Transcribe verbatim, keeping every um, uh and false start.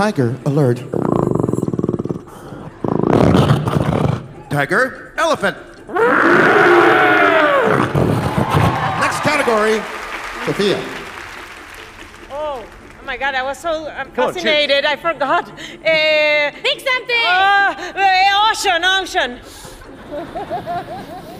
tiger alert. Tiger, elephant. Next category, Sophia. Oh, oh my God, I was so um, Come on, fascinated, I forgot. Uh, Think something! uh, uh, ocean, ocean.